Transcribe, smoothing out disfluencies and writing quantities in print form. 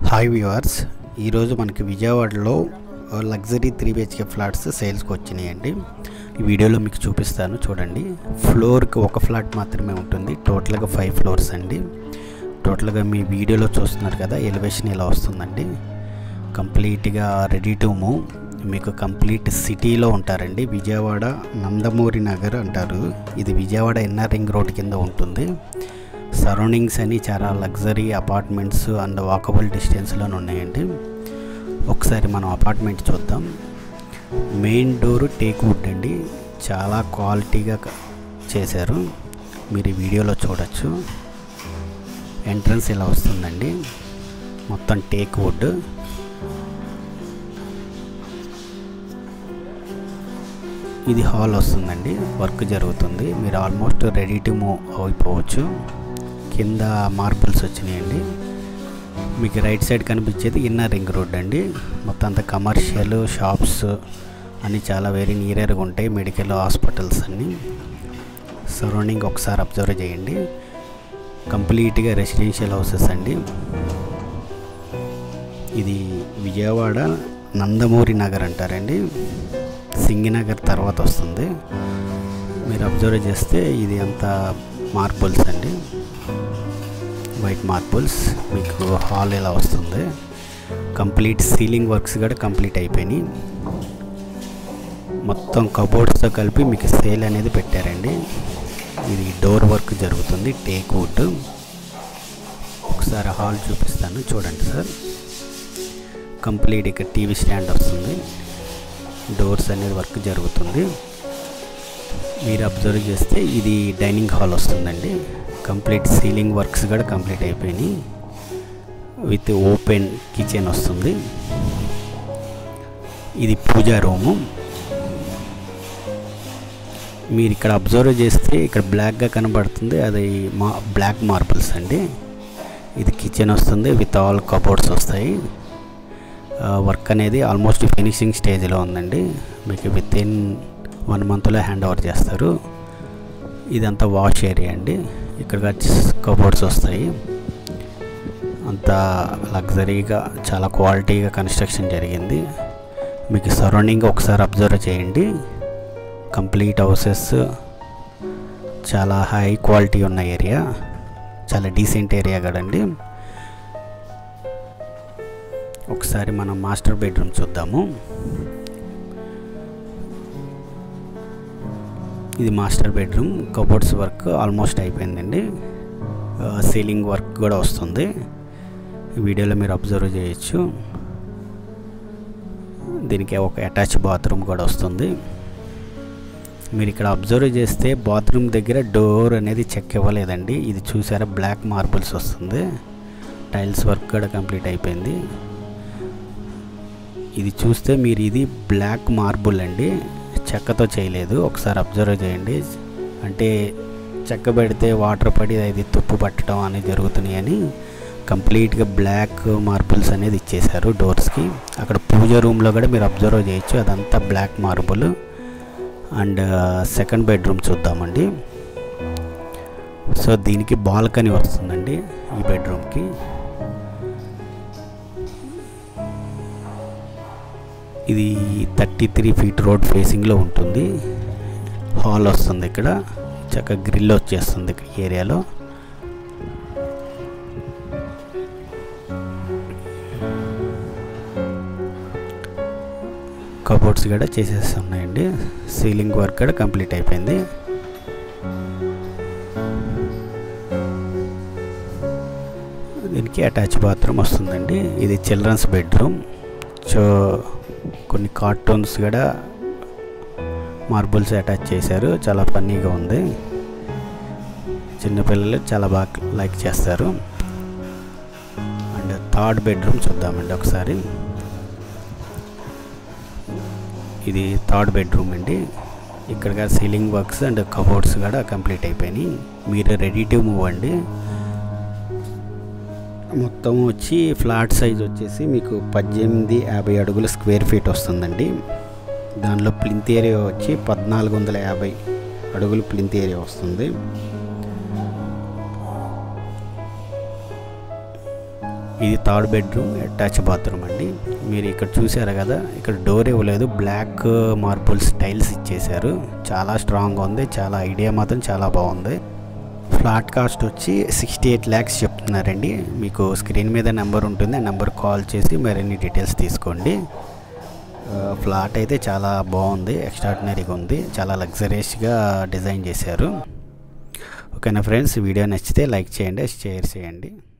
Hi viewers, ఈరోజు మనకి విజయవాడలో లగ్జరీ 3 BHK ఫ్లాట్స్ సేల్స్కి వచ్చినాయండి. ఈ వీడియోలో మీకు చూపిస్తాను, చూడండి. ఫ్లోర్కి ఒక ఫ్లాట్ మాత్రమే ఉంటుంది, టోటల్గా 5 ఫ్లోర్స్ అండి. టోటల్గా మీ వీడియోలో చూస్తున్నారు కదా, ఎలివేషన్ ఇలా వస్తుందండి. కంప్లీట్గా రెడీ టు మూవ్. మీకు కంప్లీట్ సిటీలో ఉంటారండి. విజయవాడ నందమూరి నగర్ అంటారు. ఇది విజయవాడ ఎన్ఆర్ రింగ్ రోడ్ కింద ఉంటుంది. సరౌండింగ్స్ అని చాలా లగ్జరీ అపార్ట్మెంట్స్ అండ్ వాకబుల్ డిస్టెన్స్లో ఉన్నాయండి. ఒకసారి మనం అపార్ట్మెంట్ చూద్దాం. మెయిన్ డోర్ టేక్ వుడ్ అండి, చాలా క్వాలిటీగా చేశారు. మీరు ఈ వీడియోలో చూడొచ్చు. ఎంట్రన్స్ ఇలా వస్తుందండి, మొత్తం టేక్ వుడ్. ఇది హాల్ వస్తుందండి, వర్క్ జరుగుతుంది. మీరు ఆల్మోస్ట్ రెడీ టు మూవ్ అయిపోవచ్చు. కింద మార్బుల్స్ వచ్చినాయండి. మీకు రైట్ సైడ్ కనిపించేది ఇన్నర్ రింగ్ రోడ్ అండి. మొత్తం అంతా కమర్షియల్ షాప్స్ అన్నీ చాలా వెరీ నియర్గా ఉంటాయి. మెడికల్ హాస్పిటల్స్ అన్నీ. సరౌండింగ్ ఒకసారి అబ్జర్వ్ చేయండి. కంప్లీట్గా రెసిడెన్షియల్ హౌసెస్ అండి. ఇది విజయవాడ నందమూరి నగర్ అంటారండి. సింగినగర్ తర్వాత వస్తుంది. మీరు అబ్జర్వ్ చేస్తే ఇది అంతా మార్బుల్స్ అండి, వైట్ మార్బుల్స్. మీకు హాల్ ఇలా వస్తుంది. కంప్లీట్ సీలింగ్ వర్క్స్ కూడా కంప్లీట్ అయిపోయినాయి. మొత్తం కబోర్డ్స్తో కలిపి మీకు సేల్ అనేది పెట్టారండి. ఇది డోర్ వర్క్ జరుగుతుంది, టేక్ వుడ్. ఒకసారి హాల్ చూపిస్తాను, చూడండి సార్. కంప్లీట్ ఇక్కడ టీవీ స్టాండ్ వస్తుంది. డోర్స్ అనేది వర్క్ జరుగుతుంది. మీరు అబ్జర్వ్ చేస్తే ఇది డైనింగ్ హాల్ వస్తుందండి. కంప్లీట్ సీలింగ్ వర్క్స్ కూడా కంప్లీట్ అయిపోయినాయి. విత్ ఓపెన్ కిచెన్ వస్తుంది. ఇది పూజా రూము. మీరు ఇక్కడ అబ్జర్వ్ చేస్తే ఇక్కడ బ్లాక్గా కనబడుతుంది, అది బ్లాక్ మార్బుల్స్ అండి. ఇది కిచెన్ వస్తుంది, విత్ ఆల్ కబోర్డ్స్ వస్తాయి. వర్క్ అనేది ఆల్మోస్ట్ ఫినిషింగ్ స్టేజ్లో ఉందండి. మీకు విత్ ఇన్ 1 మంత్లో హ్యాండ్ ఓవర్ చేస్తారు. ఇదంతా వాష్ ఏరియా అండి. ఇక్కడ కబోర్డ్స్ వస్తాయి. అంతా లగ్జరీగా చాలా క్వాలిటీగా కన్స్ట్రక్షన్ జరిగింది. మీకు సరౌండింగ్ ఒకసారి అబ్జర్వ్ చేయండి. కంప్లీట్ హౌసెస్, చాలా హై క్వాలిటీ ఉన్న ఏరియా, చాలా డీసెంట్ ఏరియా కదండి. ఒకసారి మనం మాస్టర్ బెడ్రూమ్ చూద్దాము. ఇది master bedroom. Cupboards work almost అయిపోయిందండి. సీలింగ్ వర్క్ కూడా వస్తుంది. ఈ వీడియోలో మీరు అబ్జర్వ్ చేయొచ్చు. దీనికి ఒక అటాచ్ బాత్రూమ్ కూడా వస్తుంది. మీరు ఇక్కడ అబ్జర్వ్ చేస్తే బాత్రూమ్ దగ్గర డోర్ అనేది చెక్ ఇవ్వలేదండి. ఇది చూసారా, బ్లాక్ మార్బుల్స్ వస్తుంది. టైల్స్ వర్క్ కూడా కంప్లీట్ అయిపోయింది. ఇది చూస్తే మీరు, ఇది బ్లాక్ మార్బుల్ అండి, చెక్కతో చేయలేదు. ఒకసారి అబ్జర్వ్ చేయండి. అంటే చెక్క పెడితే వాటర్ పడి అది తుప్పు పట్టడం అనేది జరుగుతున్నాయని కంప్లీట్గా బ్లాక్ మార్బుల్స్ అనేది ఇచ్చేశారు డోర్స్కి. అక్కడ పూజ రూమ్లో కూడా మీరు అబ్జర్వ్ చేయొచ్చు, అదంతా black marble. And second bedroom చూద్దామండి. సో దీనికి బాల్కనీ వస్తుందండి ఈ బెడ్రూమ్కి. ఇది 33 ఫీట్ రోడ్ ఫేసింగ్లో ఉంటుంది. హాల్ వస్తుంది. ఇక్కడ చక్కగా గ్రిల్ వచ్చేస్తుంది ఈ ఏరియాలో. కబోర్డ్స్ కూడా చేసేస్తున్నాయండి. సీలింగ్ వర్క్ కూడా కంప్లీట్ అయిపోయింది. దీనికి అటాచ్ బాత్రూమ్ వస్తుందండి. ఇది చిల్డ్రన్స్ బెడ్రూమ్. సో కొన్ని కార్టూన్స్ కూడా మార్బుల్స్ అటాచ్ చేశారు. చాలా ఫన్నీగా ఉంది. చిన్నపిల్లలు చాలా బాగా లైక్ చేస్తారు. అండ్ థర్డ్ బెడ్రూమ్ చూద్దామండి ఒకసారి. ఇది థర్డ్ బెడ్రూమ్ అండి. ఇక్కడ సీలింగ్ వర్క్స్ అండ్ కబోర్డ్స్ కూడా కంప్లీట్ అయిపోయినాయి. మీరు రెడీ టు మూవ్ అండి. మొత్తం వచ్చి ఫ్లాట్ సైజ్ వచ్చేసి మీకు 1850 అడుగుల స్క్వేర్ ఫీట్ వస్తుందండి. దానిలో ప్లింత్ ఏరియా వచ్చి 1450 అడుగులు ప్లింత్ ఏరియా వస్తుంది. ఇది థర్డ్ బెడ్రూమ్ అటాచ్ బాత్రూమ్ అండి. మీరు ఇక్కడ చూసారు కదా, ఇక్కడ డోర్ ఇవ్వలేదు, బ్లాక్ మార్బుల్స్ టైల్స్ ఇచ్చేసారు. చాలా స్ట్రాంగ్గా ఉంది, చాలా ఐడియా మాత్రం చాలా బాగుంది. ఫ్లాట్ కాస్ట్ వచ్చి 68 lakhs చెప్తున్నారండి. మీకు స్క్రీన్ మీద నెంబర్ ఉంటుంది, ఆ నెంబర్ కాల్ చేసి మరిన్ని డీటెయిల్స్ తీసుకోండి. ఫ్లాట్ అయితే చాలా బాగుంది, ఎక్స్ట్రాడినరీగా ఉంది, చాలా లగ్జరియస్గా డిజైన్ చేశారు. ఓకేనా ఫ్రెండ్స్, వీడియో నచ్చితే లైక్ చేయండి, షేర్ చేయండి.